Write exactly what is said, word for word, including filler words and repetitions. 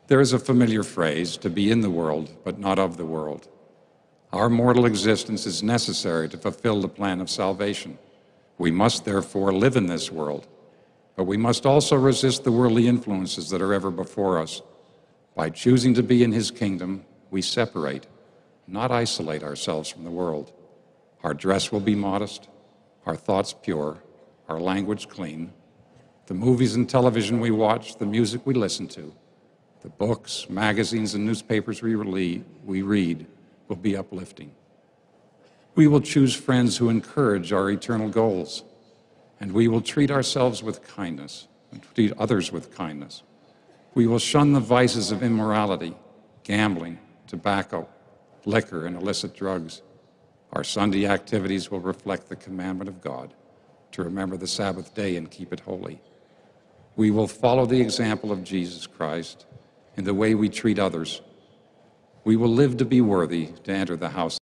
There is a familiar phrase, to be in the world, but not of the world. Our mortal existence is necessary to fulfill the plan of salvation. We must therefore live in this world, but we must also resist the worldly influences that are ever before us. By choosing to be in His kingdom, we separate, not isolate ourselves from the world. Our dress will be modest, our thoughts pure, our language clean. The movies and television we watch, the music we listen to, the books, magazines, and newspapers we read will be uplifting. We will choose friends who encourage our eternal goals, and we will treat ourselves with kindness and treat others with kindness. We will shun the vices of immorality, gambling, tobacco, liquor, and illicit drugs. Our Sunday activities will reflect the commandment of God to remember the Sabbath day and keep it holy. We will follow the example of Jesus Christ in the way we treat others. We will live to be worthy to enter the house